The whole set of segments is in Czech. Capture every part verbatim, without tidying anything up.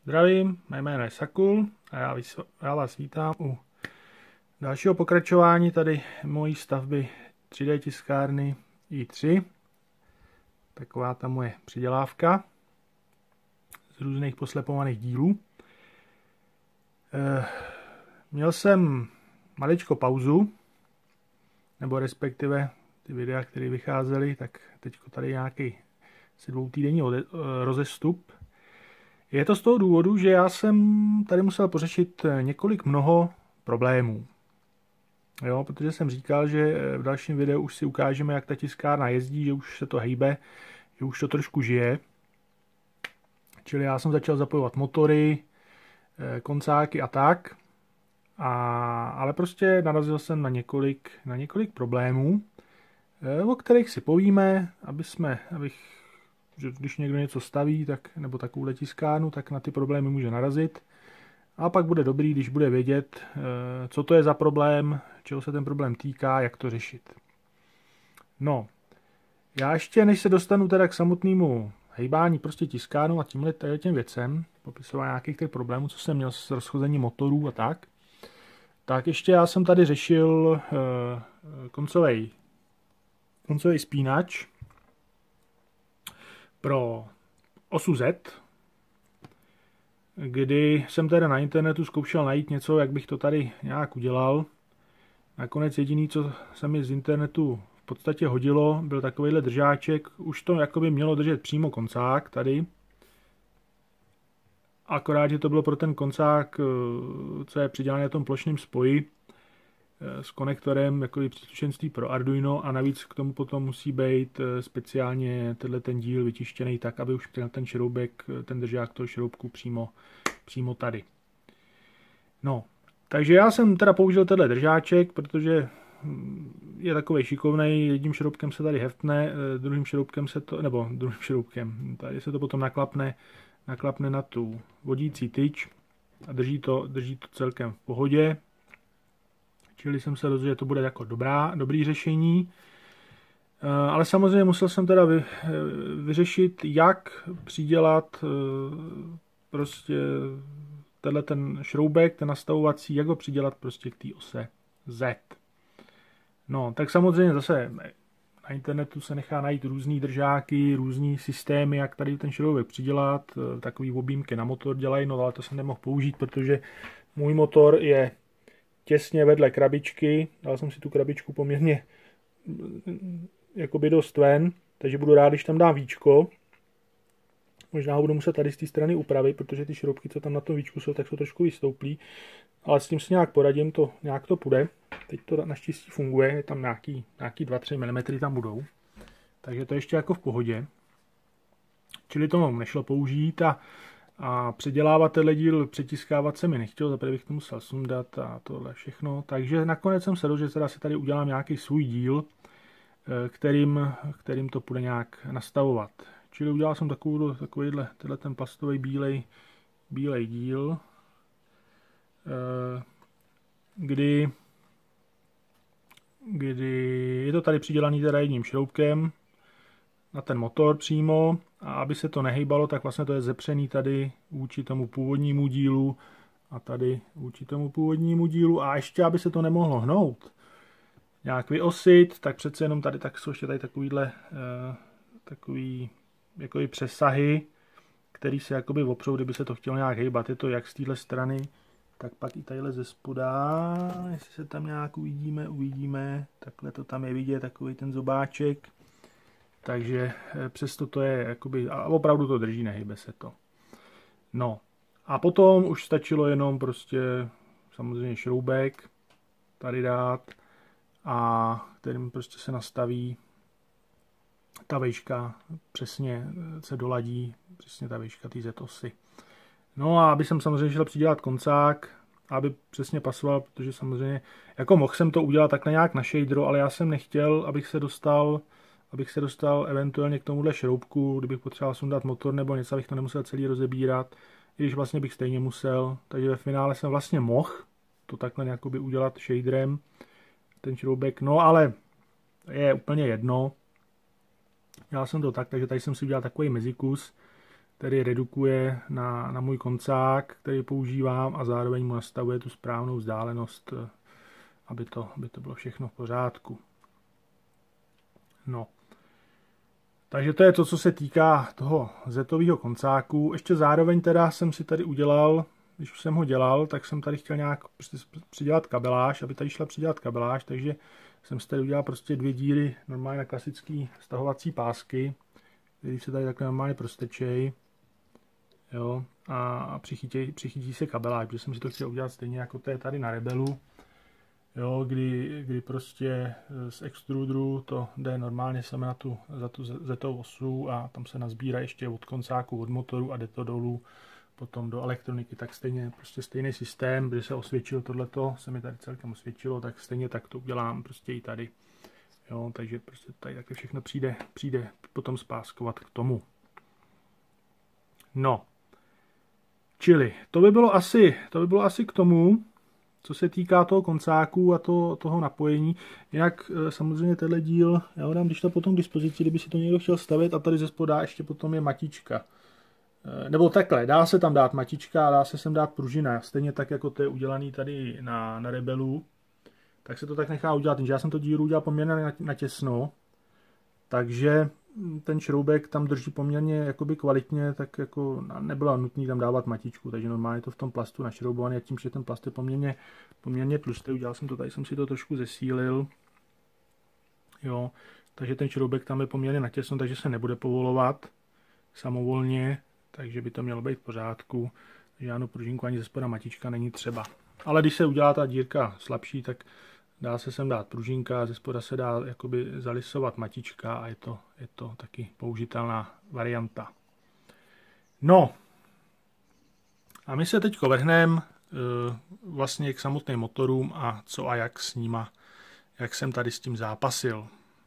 Zdravím, mé jméno je Sakul a já, vys, já vás vítám u dalšího pokračování tady mojí stavby tři dé tiskárny í tři. Taková ta moje přidělávka z různých poslepovaných dílů. E, měl jsem maličko pauzu, nebo respektive ty videa, které vycházely, tak teď tady nějaký asi dvoutýdenní rozestup. Je to z toho důvodu, že já jsem tady musel pořešit několik mnoho problémů. Jo, protože jsem říkal, že v dalším videu už si ukážeme, jak ta tiskárna jezdí, že už se to hejbe, že už to trošku žije. Čili já jsem začal zapojovat motory, koncáky a tak. A, ale prostě narazil jsem na několik, na několik problémů, o kterých si povíme, aby jsme, abych, že když někdo něco staví, tak, nebo takovou tiskárnu, tak na ty problémy může narazit. A pak bude dobrý, když bude vědět, co to je za problém, čeho se ten problém týká, jak to řešit. No, já ještě, než se dostanu teda k samotnému hejbání prostě tiskárnu a tímhle těm věcem, popisování nějakých těch problémů, co jsem měl s rozchozením motorů a tak, tak ještě já jsem tady řešil koncový koncový spínač pro osu Z, kdy jsem teda na internetu zkoušel najít něco, jak bych to tady nějak udělal. Nakonec jediný, co se mi z internetu v podstatě hodilo, byl takovýhle držáček. Už to jakoby mělo držet přímo koncák tady. Akorát, že to bylo pro ten koncák, co je přidělaný na tom plošném spoji s konektorem, jako příslušenství pro Arduino, a navíc k tomu potom musí být speciálně tenhle ten díl vytištěný tak, aby už měl ten šroubek, ten držák toho šroubku přímo, přímo tady. No, takže já jsem teda použil tenhle držáček, protože je takový šikovnej, jedním šroubkem se tady heftne, druhým šroubkem se to, nebo druhým šroubkem, tady se to potom naklapne, naklapne na tu vodící tyč a drží to, drží to celkem v pohodě. Čili jsem se rozhodl, že to bude jako dobrá, dobrý řešení. Ale samozřejmě musel jsem teda vy, vyřešit, jak přidělat prostě tenhle ten šroubek, ten nastavovací, jak ho přidělat prostě k té ose Z. No, tak samozřejmě zase na internetu se nechá najít různý držáky, různý systémy, jak tady ten šroubek přidělat. Takový objímky na motor dělají, no ale to jsem nemohl použít, protože můj motor je těsně vedle krabičky. Dal jsem si tu krabičku poměrně jakoby dost ven, takže budu rád, když tam dám víčko. Možná ho budu muset tady z té strany upravit, protože ty šroubky, co tam na tom víčku jsou, tak jsou trošku vystouplý. Ale s tím si nějak poradím, to nějak to půjde. Teď to naštěstí funguje, je tam nějaký, nějaký dva tři milimetry tam budou. Takže to je ještě jako v pohodě. Čili to nešlo použít a A předělávat tenhle díl, přetiskávat se mi nechtěl, zaprvé bych to musel sundat a tohle všechno. Takže nakonec jsem se rozhodl, že teda si tady udělám nějaký svůj díl, kterým, kterým to půjde nějak nastavovat. Čili udělal jsem takovou, takovýhle, tenhle ten plastový bílej, bílej díl, kdy, kdy je to tady přidělaný teda jedním šroubkem na ten motor přímo, a aby se to nehejbalo, tak vlastně to je zepřený tady vůči tomu původnímu dílu a tady vůči tomu původnímu dílu, a ještě aby se to nemohlo hnout, nějak vyosit, tak přece jenom tady tak jsou ještě tady takovýhle eh, takový jakoby přesahy, který se jakoby opřou, kdyby se to chtělo nějak hejbat. Je to jak z téhle strany, tak pak i tadyhle ze spoda, jestli se tam nějak uvidíme, uvidíme, takhle to tam je vidět, takový ten zobáček. Takže přesto to je jakoby, a opravdu to drží, nehybe se to. No a potom už stačilo jenom prostě samozřejmě šroubek tady dát, a kterým prostě se nastaví ta vejška, přesně se doladí, přesně ta vejška té Z osy. No a aby jsem samozřejmě šel přidělat koncák, aby přesně pasoval, protože samozřejmě, jako mohl jsem to udělat takhle nějak na shaderu, ale já jsem nechtěl, abych se dostal abych se dostal eventuálně k tomuhle šroubku, kdybych potřeboval sundat motor nebo něco, abych to nemusel celý rozebírat, i když vlastně bych stejně musel. Takže ve finále jsem vlastně mohl to takhle nějakoby udělat shaderem, ten šroubek, no ale je úplně jedno. Dělal jsem to tak, takže tady jsem si udělal takový mezikus, který redukuje na, na můj koncák, který používám a zároveň mu nastavuje tu správnou vzdálenost, aby to, aby to bylo všechno v pořádku. No. Takže to je to, co se týká toho zetového koncáku. Ještě zároveň teda jsem si tady udělal, když už jsem ho dělal, tak jsem tady chtěl nějak prostě přidělat kabeláž, aby tady šla přidělat kabeláž, takže jsem si tady udělal prostě dvě díry normálně na klasický stahovací pásky, který se tady takhle normálně prostečej. Jo, a přichytí, přichytí se kabeláž, protože jsem si to chtěl udělat stejně jako to je tady na Rebelu. Jo, kdy, kdy prostě z extrudru to jde normálně sem na tu, za tu zetovou osu a tam se nazbírá ještě od koncáku, od motoru a jde to dolů potom do elektroniky, tak stejně prostě stejný systém, kde se osvědčil tohleto, se mi tady celkem osvědčilo, tak stejně tak to udělám prostě i tady. Jo, takže prostě tady také všechno přijde, přijde potom spáskovat k tomu. No, čili to by bylo asi, to by bylo asi k tomu, co se týká toho koncáku a to, toho napojení. Jinak samozřejmě tenhle díl, já ho dám když to potom k dispozici, kdyby si to někdo chtěl stavit a tady ze spoda ještě potom je matička. Nebo takhle, dá se tam dát matička a dá se sem dát pružina, stejně tak jako to je udělaný tady na, na Rebelu. Tak se to tak nechá udělat, já jsem to díru udělal poměrně natěsno, takže ten šroubek tam drží poměrně jakoby kvalitně, tak jako nebylo nutné tam dávat matičku, takže normálně to v tom plastu našroubované, tím, že ten plast je poměrně, poměrně tlustý, udělal jsem to, tady jsem si to trošku zesílil, jo, takže ten šroubek tam je poměrně natěsno, takže se nebude povolovat samovolně, takže by to mělo být v pořádku, žádnou pružinku ani ze spoda matička není třeba. Ale když se udělá ta dírka slabší, tak dá se sem dát pružinka, ze spoda se dá jakoby zalisovat matička a je to, je to taky použitelná varianta. No, a my se teď vrhneme e, vlastně k samotným motorům a co a jak s nima, jak jsem tady s tím zápasil.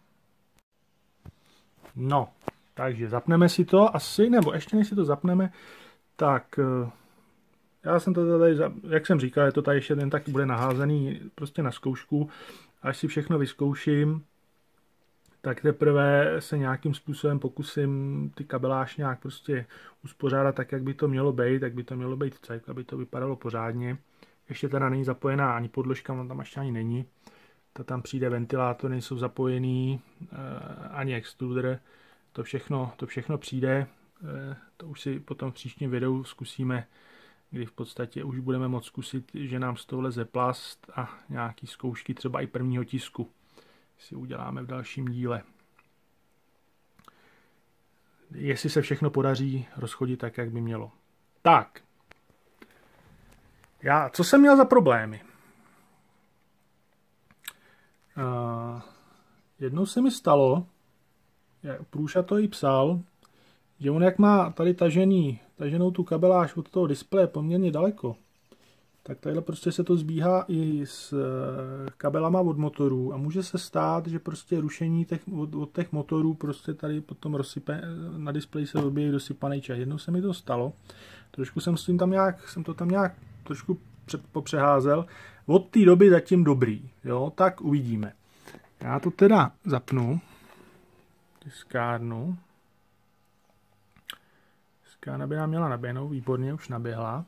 No, takže zapneme si to asi, nebo ještě než si to zapneme, tak e, já jsem to tady, jak jsem říkal, je to tady ještě ten taky bude naházený prostě na zkoušku. Až si všechno vyzkouším, tak teprve se nějakým způsobem pokusím ty kabeláž nějak prostě uspořádat tak, jak by to mělo být, jak by to mělo být tak, aby to vypadalo pořádně. Ještě teda není zapojená ani podložka, on tam ještě ani není. To tam přijde ventilátor, nejsou zapojený, ani extruder. To všechno, to všechno přijde. To už si potom v příštím videu zkusíme, kdy v podstatě už budeme moct zkusit, že nám z toho leze plast a nějaký zkoušky třeba i prvního tisku si uděláme v dalším díle. Jestli se všechno podaří rozchodit tak, jak by mělo. Tak. Já, co jsem měl za problémy? Uh, jednou se mi stalo, Průša to i psal, že on jak má tady tažený, taženou tu kabeláž od toho displeje poměrně daleko, tak tadyhle prostě se to zbíhá i s kabelama od motorů a může se stát, že prostě rušení těch, od, od těch motorů prostě tady potom rozsype, na displeji se objeví dosypaný čas. Jednou se mi to stalo, trošku jsem s tím tam nějak, jsem to tam nějak trošku před, popřeházel, od té doby zatím dobrý, jo, tak uvidíme. Já to teda zapnu, tiskárnu. Tiskárna by nám měla naběhnout, výborně, už naběhla.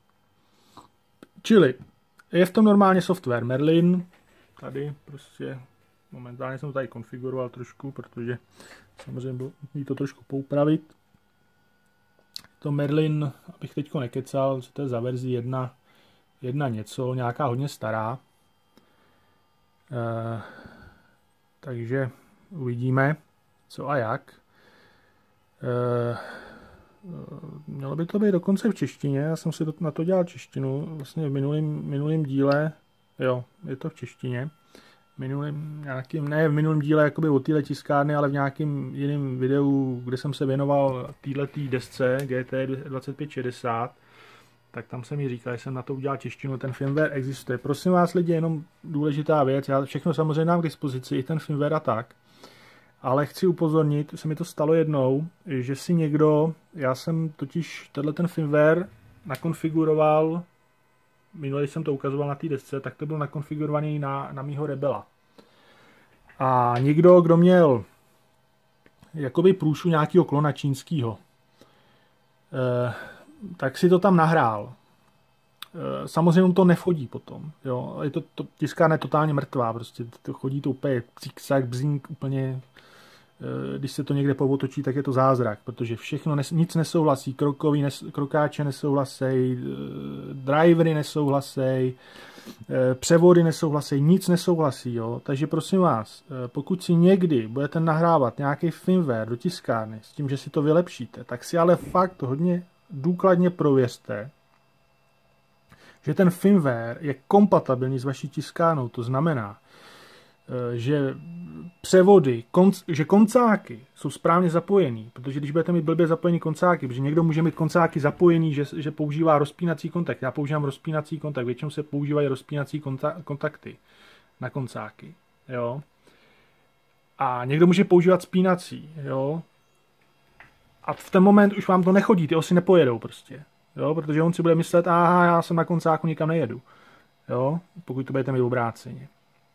Čili je v tom normálně software Merlin, tady prostě momentálně jsem to tady konfiguroval trošku, protože samozřejmě bylo nutné to trošku poupravit. To Merlin, abych teďko nekecal, co to je za verzi jedna, jedna něco, nějaká hodně stará. E, takže uvidíme, co a jak. E, Mělo by to být dokonce v češtině, já jsem si na to dělal češtinu, vlastně v minulém, minulém díle, jo, je to v češtině, minulým, nějakým, ne v minulém díle jakoby o téhle tiskárny, ale v nějakém jiném videu, kde jsem se věnoval téhletý desce G T dvacet pět šedesát, tak tam jsem mi říkal, že jsem na to udělal češtinu, ten firmware existuje. Prosím vás lidi, jenom důležitá věc, já všechno samozřejmě dám k dispozici, i ten firmware a tak. Ale chci upozornit, se mi to stalo jednou, že si někdo, já jsem totiž tenhle ten firmware nakonfiguroval, minule jsem to ukazoval na té desce, tak to byl nakonfigurovaný na, na mýho Rebela. A někdo, kdo měl jakoby průšu nějakého klona čínského, tak si to tam nahrál. Samozřejmě to nechodí potom. Jo? Je to, to, tiskárna je totálně mrtvá. Prostě to chodí to úplně cik-sak, bzink, úplně. Když se to někde povotočí, tak je to zázrak, protože všechno, nes, nic nesouhlasí. Krokový nes, krokáče nesouhlasej, drivery nesouhlasej, převody nesouhlasí, nic nesouhlasí, jo. Takže prosím vás, pokud si někdy budete nahrávat nějaký firmware do tiskárny s tím, že si to vylepšíte, tak si ale fakt hodně důkladně prověřte, že ten firmware je kompatibilní s vaší tiskárnou. To znamená, že převody, konc, že koncáky jsou správně zapojený, protože když budete mít blbě zapojený koncáky, protože někdo může mít koncáky zapojený, že, že používá rozpínací kontakt. Já používám rozpínací kontakt, většinou se používají rozpínací kontakty na koncáky, jo. A někdo může používat spínací, jo. A v ten moment už vám to nechodí, ty osy nepojedou prostě, jo, protože on si bude myslet, aha, já jsem na koncáku, nikam nejedu, jo, pokud to budete mít obráceně.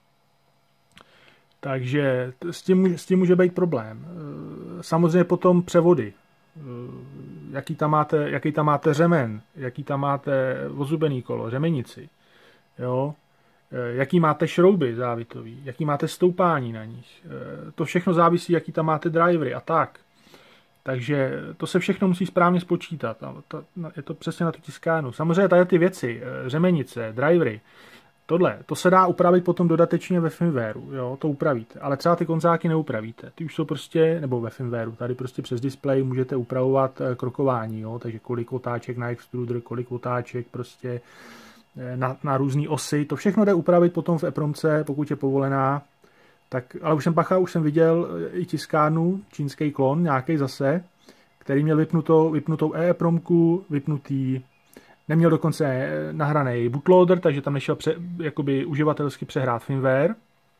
Takže s tím, s tím může být problém. Samozřejmě potom převody. Jaký tam máte, jaký tam máte řemen, jaký tam máte ozubený kolo, řemenici. Jo? Jaký máte šrouby závitový, jaký máte stoupání na nich. To všechno závisí, jaký tam máte drivery a tak. Takže to se všechno musí správně spočítat. Je to přesně na tu tiskárnu. Samozřejmě tady ty věci, řemenice, drivery, tohle, to se dá upravit potom dodatečně ve firmwareu, jo, to upravíte, ale třeba ty koncáky neupravíte, ty už jsou prostě, nebo ve firmwareu, tady prostě přes display můžete upravovat krokování, jo, takže kolik otáček na extruder, kolik otáček prostě na, na různé osy, to všechno jde upravit potom v EPROMce, pokud je povolená, tak, ale už jsem pacha, už jsem viděl i tiskárnu, čínský klon, nějaký zase, který měl vypnutou, vypnutou EEPROMku, vypnutý. Neměl dokonce nahraný bootloader, takže tam nešel pře, jakoby uživatelsky přehrát firmware.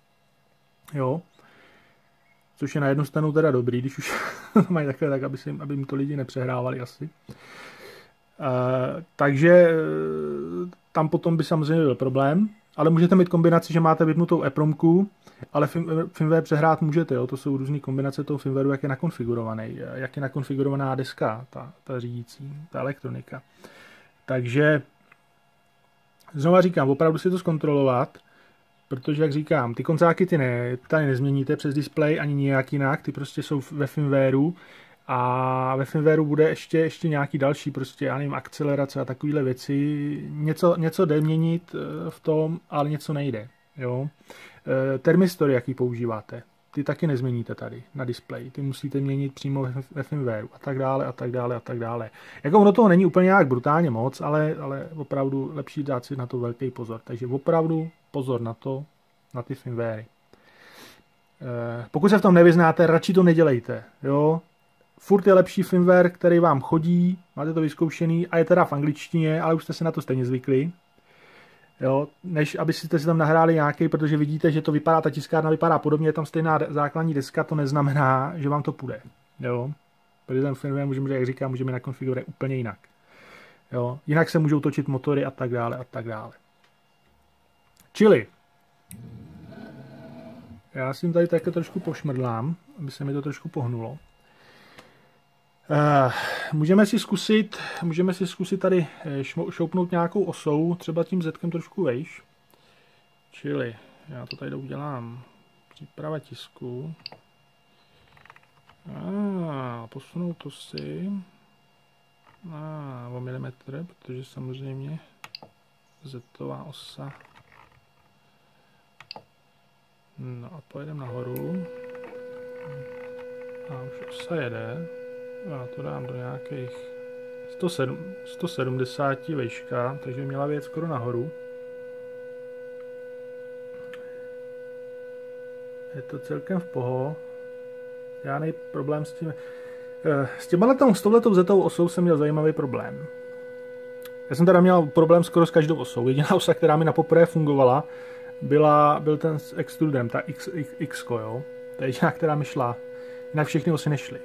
Jo. Což je na jednu stranu teda dobrý, když už mají takhle, tak aby, si, aby jim to lidi nepřehrávali asi. Uh, takže tam potom by samozřejmě byl problém, ale můžete mít kombinaci, že máte vypnutou EPROMku, ale firmware přehrát můžete, jo. To jsou různé kombinace toho firmwareu, jak je nakonfigurovaný, jak je nakonfigurovaná deska, ta, ta řídící, ta elektronika. Takže znova říkám, opravdu si to zkontrolovat, protože, jak říkám, ty koncáky ty ne, tady nezměníte přes display ani nějak jinak, ty prostě jsou ve firmwareu a ve firmwareu bude ještě, ještě nějaký další, prostě, já nevím, akcelerace a takovéhle věci. Něco, něco jde měnit v tom, ale něco nejde. Jo? Termistory, jaký používáte, ty taky nezměníte tady na displeji, ty musíte měnit přímo ve firmwareu a tak dále a tak dále a tak dále. Jako ono toho není úplně nějak brutálně moc, ale, ale opravdu lepší dát si na to velký pozor. Takže opravdu pozor na to, na ty firmwary. Eh, pokud se v tom nevyznáte, radši to nedělejte. Jo? Furt je lepší firmware, který vám chodí, máte to vyzkoušený a je teda v angličtině, ale už jste si na to stejně zvykli. Jo, než aby si tam nahráli nějaký, protože vidíte, že to vypadá, ta tiskárna vypadá podobně, je tam stejná základní deska, to neznamená, že vám to půjde. Jo, protože ten firmware můžeme, jak říkám, můžeme nakonfigurovat úplně jinak. Jo, jinak se můžou točit motory a tak dále a tak dále. Čili já si tady také trošku pošmrdlám, aby se mi to trošku pohnulo. Uh, můžeme si zkusit, můžeme si zkusit tady šoupnout nějakou osou, třeba tím zetkem trošku vejš. Čili já to tady udělám. Příprava tisku. A posunout to si a o milimetr, protože samozřejmě zetová osa. No a pojedeme nahoru. A už osa jede. Já to dám do nějakých sto sedmdesát vejška, takže měla věc skoro nahoru. Je to celkem v poho. Žádný problém s tím. S těmhletou, s touhletou zetovou osou jsem měl zajímavý problém. Já jsem teda měl problém skoro s každou osou. Jediná osa, která mi na poprvé fungovala, byla, byl ten s extrudem, ta X, X, X, jo. To je jediná, která mi šla. Jinak všechny osy nešly.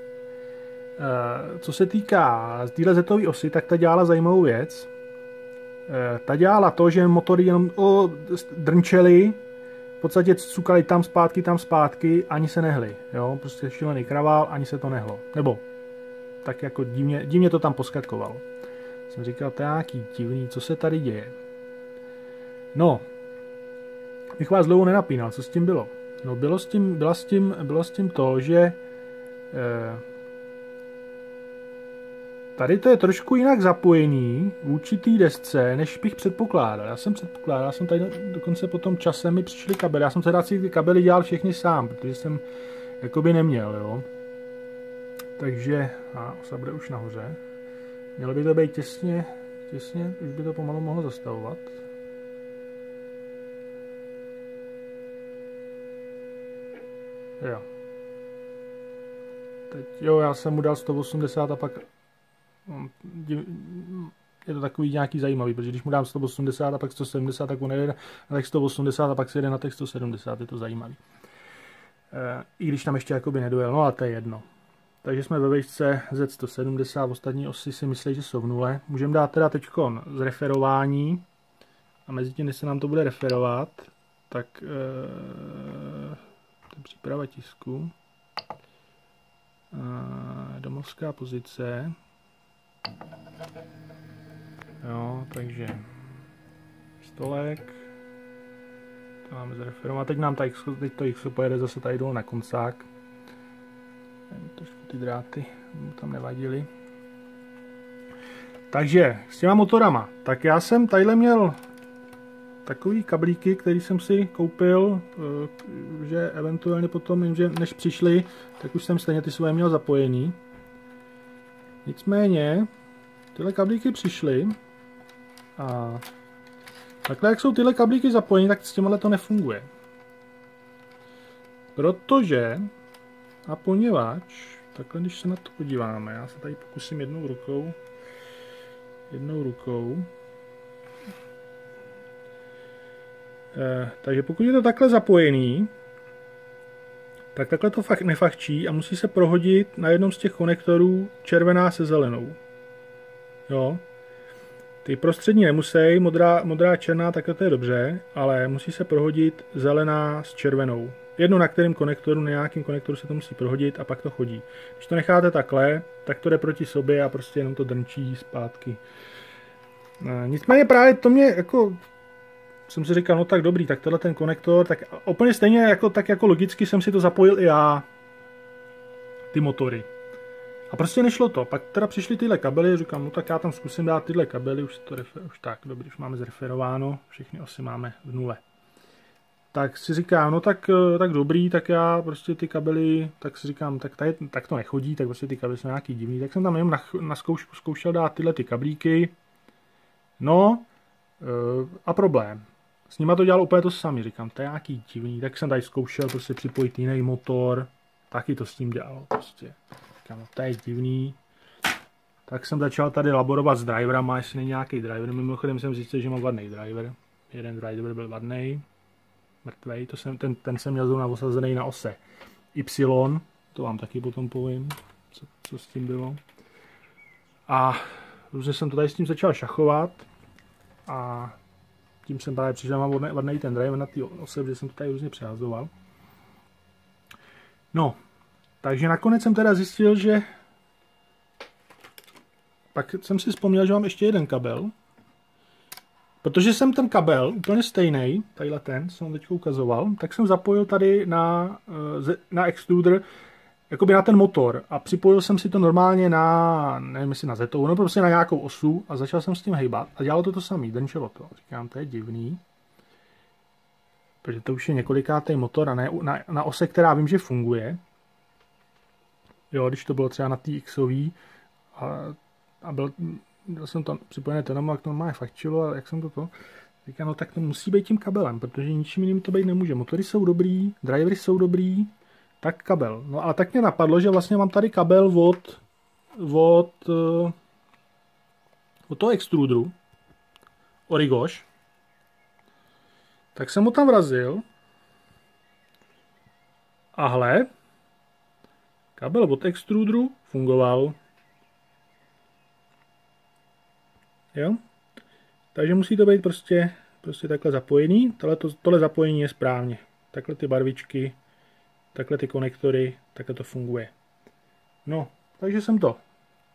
Co se týká z téhle zetové osy, tak ta dělala zajímavou věc. Ta dělala to, že motory jenom o, drnčely, v podstatě cukali tam zpátky, tam zpátky, ani se nehly. Jo? Prostě šílený kravál, ani se to nehlo. Nebo tak jako divně, divně to tam poskakkovalo. Jsem říkal, to je nějaký divný, co se tady děje. No, bych vás dlouho nenapínal, co s tím bylo. No, bylo s tím, byla s tím, bylo s tím to, že eh, tady to je trošku jinak zapojený vůči té desce, než bych předpokládal. Já jsem předpokládal, já jsem tady dokonce po tom čase mi přišly kabely. Já jsem teda si ty kabely dělal všechny sám, protože jsem jakoby neměl, jo. Takže, a osa bude už nahoře. Mělo by to být těsně, těsně, už by to pomalu mohlo zastavovat. Jo. Teď, jo, já jsem mu dal sto osmdesát a pak je to takový nějaký zajímavý, protože když mu dám sto osmdesát a pak sto sedmdesát, tak on jede na těch sto osmdesát a pak se jede na těch sto sedmdesát, je to zajímavý. E, I když tam ještě jakoby nedojel, no a to je jedno. Takže jsme ve výšce Z sto sedmdesát, ostatní osy si myslí, že jsou v nule. Můžeme dát teda teďkon zreferování a mezi tím, než se nám to bude referovat, tak e, to je příprava tisku. E, domovská pozice. Jo, takže stolek. To máme zreferovat. Teď nám tady, teď to X pojede zase tady dolů na koncák. Trošku ty dráty tam nevadily. Takže s těma motorama. Tak já jsem tadyhle měl takový kablíky, který jsem si koupil, že eventuálně potom, že než přišli, tak už jsem stejně ty svoje měl zapojený. Nicméně tyhle kablíky přišly a takhle jak jsou tyhle kablíky zapojeny, tak s těmhle to nefunguje. Protože a poněvadž, takhle když se na to podíváme, já se tady pokusím jednou rukou, jednou rukou. Eh, takže pokud je to takhle zapojený, tak takhle to fakt nefachčí a musí se prohodit na jednom z těch konektorů červená se zelenou. Jo. Ty prostřední nemusí, modrá, modrá černá, takhle to je dobře, ale musí se prohodit zelená s červenou. Jedno na kterém konektoru, na nějakém konektoru se to musí prohodit a pak to chodí. Když to necháte takhle, tak to jde proti sobě a prostě jenom to drnčí zpátky. Nicméně právě to mě jako, jsem si říkal, no tak dobrý, tak tenhle ten konektor, tak úplně stejně jako, tak jako logicky jsem si to zapojil i já, ty motory. A prostě nešlo to. Pak teda přišly tyhle kabely, říkám, no tak já tam zkusím dát tyhle kabely, už to refer, už tak, dobrý, už máme zreferováno, všechny osy máme v nule. Tak si říkám, no tak, tak dobrý, tak já prostě ty kabely, tak si říkám, tak, tady, tak to nechodí, tak prostě ty kabely jsou nějaký divný, tak jsem tam jenom na, na zkoušku zkoušel dát tyhle ty kablíky. No a problém. S nima to dělal úplně to samý, říkám, to je nějaký divný, tak jsem tady zkoušel prostě připojit jiný motor, taky to s tím dělalo prostě. Říkám, no, to je divný. Tak jsem začal tady laborovat s driverama, jestli není nějaký driver, mimochodem jsem zjistil, že mám vadný driver. Jeden driver byl vadný. Mrtvej, to jsem, ten, ten jsem měl zrovna osazený na ose Y, to vám taky potom povím, co, co s tím bylo. A různě jsem to tady s tím začal šachovat a tím jsem právě přišel, mám vadný ten driver na té ose, že jsem to tady různě přehazoval. No, takže nakonec jsem teda zjistil, že pak jsem si vzpomněl, že mám ještě jeden kabel. Protože jsem ten kabel úplně stejný, tadyhle ten, jsem vám teď ukazoval, tak jsem zapojil tady na, na extruder, jakoby na ten motor a připojil jsem si to normálně na, nevím jestli na zetovou, no prostě na nějakou osu a začal jsem s tím hejbat a dělalo to to samý, drnčelo to. Říkám, to je divný, protože to už je několikátý motor a ne, na, na ose, která vím, že funguje. Jo, když to bylo třeba na té Xový a, a byl... Dal jsem to připojené tomu, jak to má fachčilo a jak jsem to to. Říkám, no tak to musí být tím kabelem, protože ničím jiným to být nemůže. Motory jsou dobrý, drivery jsou dobrý, tak kabel. No a tak mě napadlo, že vlastně mám tady kabel od, od, od toho extruderu, Origoš. Tak jsem ho tam vrazil. A hle, kabel od extruderu fungoval. Jo? Takže musí to být prostě, prostě takhle zapojený. Tohle, to, tohle zapojení je správně. Takhle ty barvičky, takhle ty konektory, takhle to funguje. No, takže jsem to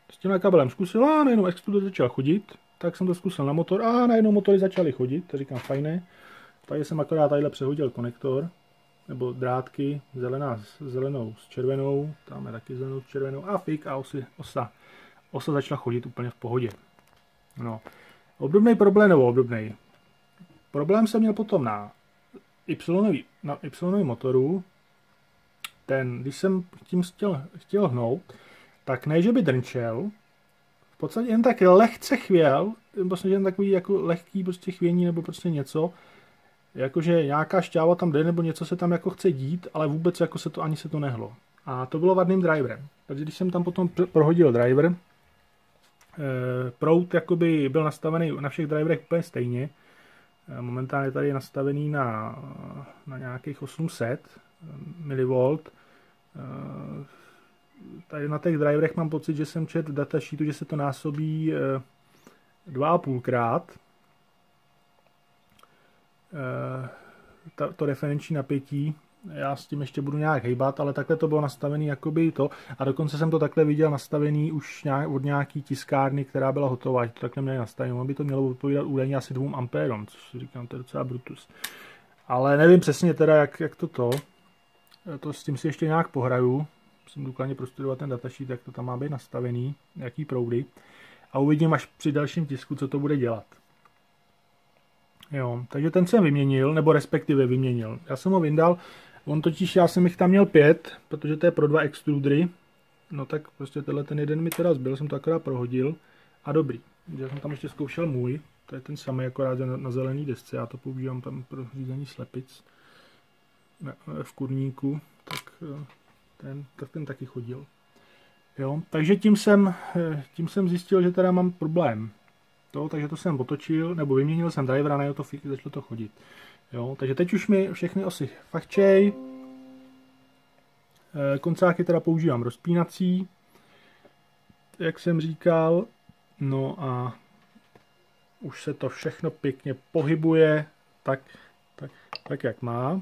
S tímhle kabelem zkusil a najednou extruder začal chodit, tak jsem to zkusil na motor a najednou motory začaly chodit, to říkám fajné. Takže jsem akorát tadyhle přehodil konektor, nebo drátky, zelená s zelenou s červenou, tam je taky zelenou s červenou a fik a osy, osa. Osa začala chodit úplně v pohodě. No. Obdobný problém, nebo obdobný. Problém jsem měl potom na Y, na Y motoru. Ten, když jsem tím chtěl, chtěl hnout, tak ne, že by drnčel, v podstatě jen tak lehce chvěl, prostě jen takový jako lehký prostě chvění nebo prostě něco, jakože nějaká šťáva tam jde nebo něco se tam jako chce dít, ale vůbec jako se to ani se to nehlo. A to bylo vadným driverem. Takže když jsem tam potom prohodil driver, proud jakoby byl nastavený na všech driverech úplně stejně. Momentálně tady je nastavený na, na nějakých osm set milivolt. Tady na těch driverech mám pocit, že jsem četl v datasheetu, že se to násobí dva a půl krát. To referenční napětí. Já s tím ještě budu nějak hejbat, ale takhle to bylo nastavený jakoby to. A dokonce jsem to takhle viděl nastavený už nějak, od nějaký tiskárny, která byla hotová, že to takhle měli nastavený. By to mělo odpovídat údajně asi dvou ampérům, což si říkám, to je docela brutus. Ale nevím přesně teda, jak, jak to to. To s tím si ještě nějak pohraju. Musím důkladně prostudovat ten datasheet, jak to tam má být nastavený, jaký proudy. A uvidím až při dalším tisku, co to bude dělat. Jo, takže ten jsem vyměnil, nebo respektive vyměnil. Já jsem ho vyndal, on totiž, já jsem jich tam měl pět, protože to je pro dva extrudery. No tak prostě tenhle ten jeden mi teda zbyl, jsem to akorát prohodil a dobrý. Já jsem tam ještě zkoušel můj, to je ten samý, akorát na, na zelený desce, já to používám tam pro řízení slepic v kurníku, tak ten, tak ten taky chodil. Jo, takže tím jsem, tím jsem zjistil, že teda mám problém. To, takže to jsem otočil, nebo vyměnil jsem driver a na to začalo to chodit. Jo, takže teď už mi všechny osy fachčej. Koncáky teda používám rozpínací, jak jsem říkal. No a už se to všechno pěkně pohybuje, tak, tak, tak jak má.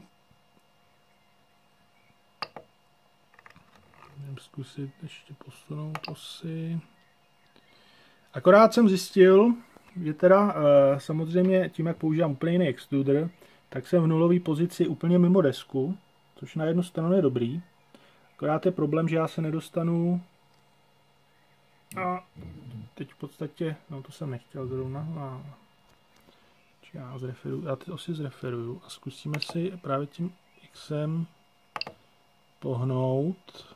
Můžeme zkusit ještě posunout osy. Akorát jsem zjistil, že teda e, samozřejmě tím, jak používám úplně jiný extruder, tak jsem v nulové pozici úplně mimo desku, což na jednu stranu je dobrý. Akorát je problém, že já se nedostanu a teď v podstatě, no to jsem nechtěl zrovna, a já, zreferuju, já ty osy zreferuju a zkusíme si právě tím Xem pohnout.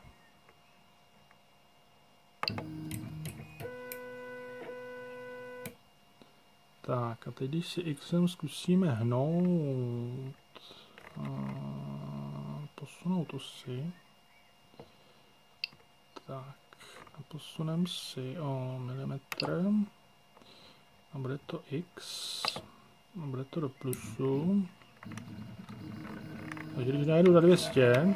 Tak a teď když si Xem zkusíme hnout a posunout osy, tak a posuneme si o milimetr a bude to X a bude to do plusu. Takže když najdu za dvě stě,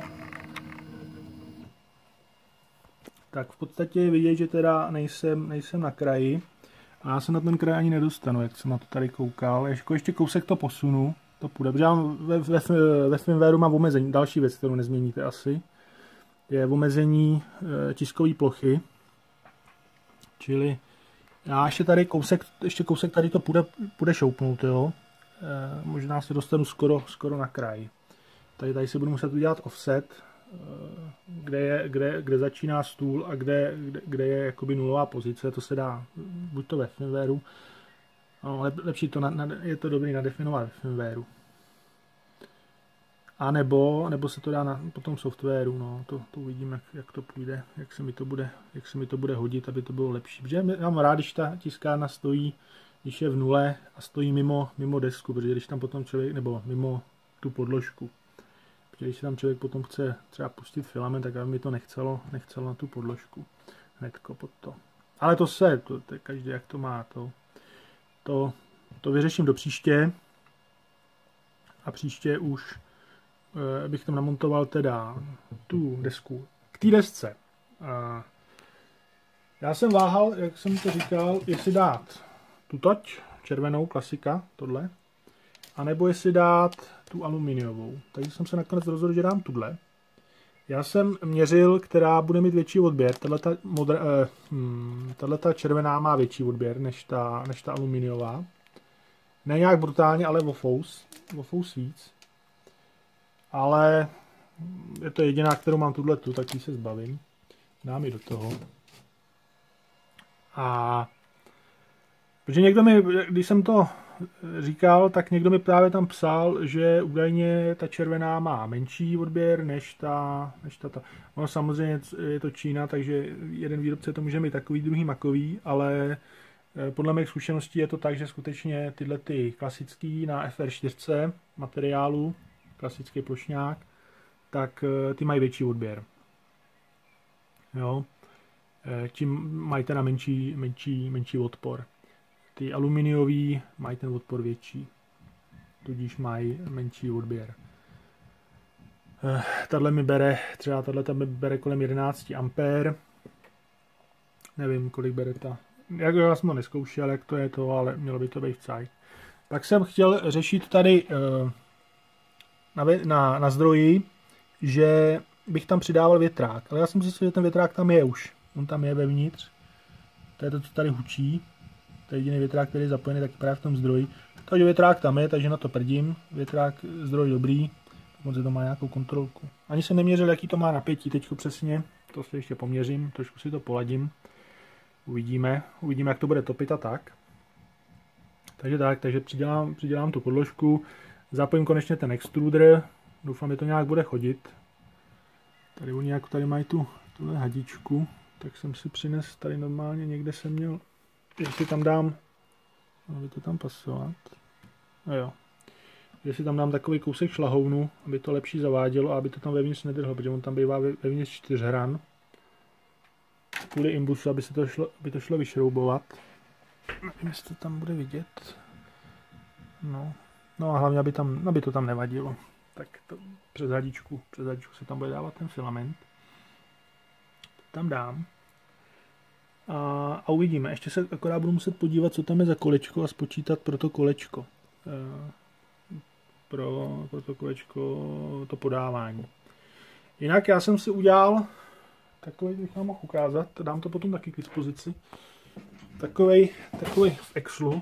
tak v podstatě je vidět, že teda nejsem, nejsem na kraji. A já se na ten kraj ani nedostanu, jak jsem na to tady koukal. Ještě, ještě kousek to posunu, to půjde, protože já ve, ve, ve firmwareu mám omezení. Další věc, kterou nezměníte asi, je omezení e, tiskové plochy. Čili já ještě tady kousek, ještě kousek tady to půjde, půjde šoupnout, jo. E, možná se dostanu skoro, skoro na kraj. Tady, tady si budu muset udělat offset, Kde, je, kde, kde začíná stůl a kde, kde, kde je jakoby nulová pozice, to se dá buď to ve firmwareu, no, lep, lepší to na, na, je to dobrý nadefinovat ve firmwareu. A nebo, nebo se to dá na potom softwaru, no, to, to uvidíme, jak, jak to půjde, jak se mi to bude, jak se mi to bude hodit, aby to bylo lepší. Protože já mám rád, když ta tiskárna stojí, když je v nule a stojí mimo, mimo desku, protože když tam potom člověk, nebo mimo tu podložku. Když si tam člověk potom chce třeba pustit filament, tak aby mi to nechcelo, nechcelo na tu podložku. Hnedko pod to. Ale to se, to, to každý jak to má. To, to, to vyřeším do příště. A příště už e, bych tam namontoval teda tu desku. K té desce. A já jsem váhal, jak jsem to říkal, jestli dát tu toť, červenou, klasika, tohle. A nebo jestli dát tu aluminiovou. Takže jsem se nakonec rozhodl, že dám tuhle. Já jsem měřil, která bude mít větší odběr. Tahleta, modr, eh, hm, tahleta červená má větší odběr než ta, než ta aluminiová. Ne nějak brutálně, ale o fous. O fous víc. Ale je to jediná, kterou mám tuhletu, tak ji se zbavím. Dám ji do toho. A protože někdo mi, když jsem to říkal, tak někdo mi právě tam psal, že údajně ta červená má menší odběr než ta, než ta, ta. Ono samozřejmě je to Čína, takže jeden výrobce to může mít takový, druhý makový, ale podle mých zkušeností je to tak, že skutečně tyhle ty klasický na F R čtyři materiálu, klasický plošňák, tak ty mají větší odběr. Jo. Tím mají teda menší, menší, menší odpor. Ty aluminiový mají ten odpor větší, tudíž mají menší odběr. Tahle mi bere, třeba tahle mi bere kolem jedenáct ampér. Nevím, kolik bere ta. Jak já jsem to neskoušel, jak to je to, ale mělo by to být vcaj. Tak jsem chtěl řešit tady na, na, na zdroji, že bych tam přidával větrák. Ale já jsem si myslel, že ten větrák tam je už. On tam je vevnitř. To je to, co tady hučí. To je jediný větrák, který je zapojený taky právě v tom zdroji. Takže větrák tam je, takže na to prdím. Větrák, zdroj dobrý. Dokonce to má nějakou kontrolku. Ani jsem neměřil, jaký to má napětí teďko přesně. To si ještě poměřím, trošku si to poladím. Uvidíme, uvidíme, jak to bude topit a tak. Takže tak, takže přidělám, přidělám tu podložku. Zapojím konečně ten extruder. Doufám, že to nějak bude chodit. Tady oni jako tady mají tu tuhle hadičku. Tak jsem si přines tady normálně, někde jsem měl, jestli tam dám, aby to tam pasovat, no jo, jestli tam dám takový kousek šlahounu, aby to lepší zavádělo a aby to tam vevnitř nedrhlo, protože on tam bývá vevnitř čtyřhran, kvůli imbusu, aby, se to šlo, aby to šlo vyšroubovat. Nevím, jestli to tam bude vidět. No, no a hlavně, aby, tam, aby to tam nevadilo. Tak to přes hadičku, přes hadičku se tam bude dávat ten filament. Tam dám. A, a uvidíme. Ještě se akorát budu muset podívat, co tam je za kolečko a spočítat pro to kolečko. E, pro, pro to kolečko to podávání. Jinak já jsem si udělal takový, bych vám mohl ukázat, dám to potom taky k dispozici. Takovej, takovej v Excelu.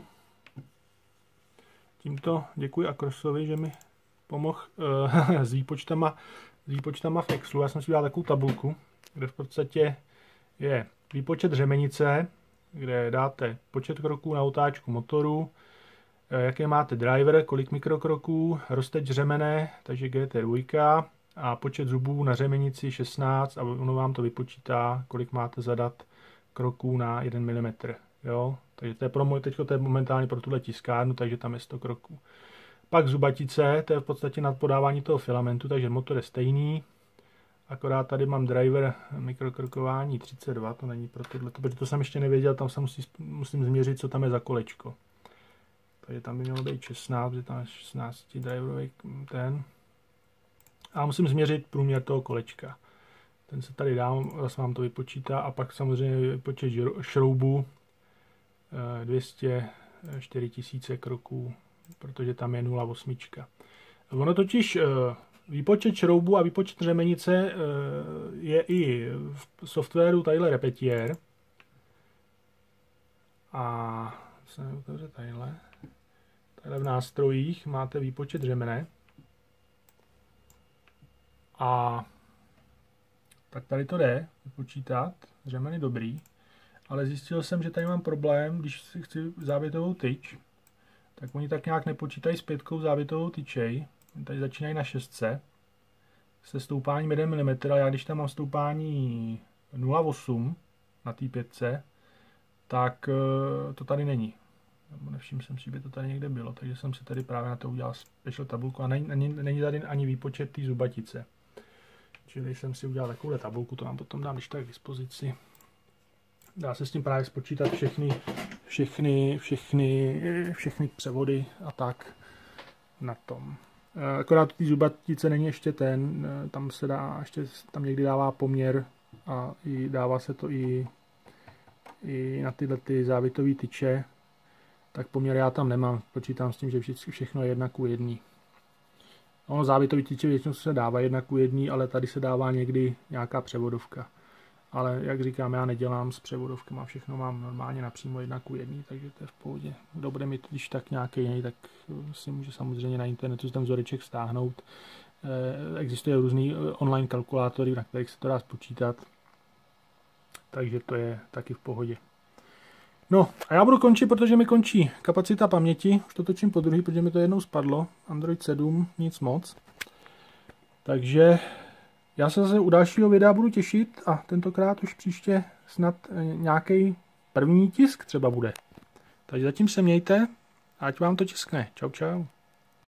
Tímto děkuji Akrosovi, že mi pomohl uh, s výpočtama, s výpočtama v Excelu. Já jsem si udělal takovou tabulku, kde v podstatě je výpočet řemenice, kde dáte počet kroků na otáčku motoru, jaké máte driver, kolik mikrokroků, rozteč řemene, takže G T dva, a počet zubů na řemenici šestnáct a ono vám to vypočítá, kolik máte zadat kroků na jeden milimetr. Jo? Takže to je, pro můj, teďko to je momentálně pro tuhle tiskárnu, takže tam je sto kroků. Pak zubatice, to je v podstatě nad podávání toho filamentu, takže motor je stejný. Akorát tady mám driver mikrokrokování třicet dva, to není pro tohle, protože to jsem ještě nevěděl, tam se musí, musím změřit, co tam je za kolečko. Takže tam by mělo být šestnáct, protože tam je šestnáct driverový ten. A musím změřit průměr toho kolečka. Ten se tady dám, zase vám to vypočítá a pak samozřejmě vypočet šroubu dvě stě čtyři tisíce kroků, protože tam je nula osm. Ono totiž výpočet šroubu a výpočet řemenice je i v softwaru tadyhle Repetier. A se neotevře tadyhle. Tadyhle v nástrojích máte výpočet řemene. A tak tady to jde vypočítat, řemen je dobrý, ale zjistil jsem, že tady mám problém, když si chci závětovou tyč, tak oni tak nějak nepočítají s pětkou závětovou tyčej, tady začínají na šestce, se stoupáním jeden milimetr, ale já když tam mám stoupání nula celá osm na té pětce, tak to tady není. Nevšiml jsem si, že by to tady někde bylo, takže jsem si tady právě na to udělal special tabulku a není, není, není tady ani výpočet té zubatice. Čili jsem si udělal takovou tabulku, to vám potom dám když tak k dispozici. Dá se s tím právě spočítat všechny, všechny, všechny, všechny převody a tak na tom. Akorát té zubatice není ještě ten, tam se dá, ještě tam někdy dává poměr a i dává se to i, i na tyhle ty závitové tyče. Tak poměr já tam nemám, počítám s tím, že vždycky všechno je jedna ku jedný. Ono závětový vytíče většinou se dává jedna ku jedný, ale tady se dává někdy nějaká převodovka. Ale jak říkám, já nedělám s převodovkama, všechno mám normálně napřímo jedna ku jedný, takže to je v pohodě. Kdo bude mít když tak nějaký jiný, tak si může samozřejmě na internetu ten vzoreček stáhnout. Existuje různý online kalkulátory, na kterých se to dá spočítat, takže to je taky v pohodě. No a já budu končit, protože mi končí kapacita paměti, už to točím po druhý, protože mi to jednou spadlo, Android sedm, nic moc. Takže já se zase u dalšího videa budu těšit a tentokrát už příště snad nějaký první tisk třeba bude. Takže zatím se mějte, ať vám to tiskne. Čau čau.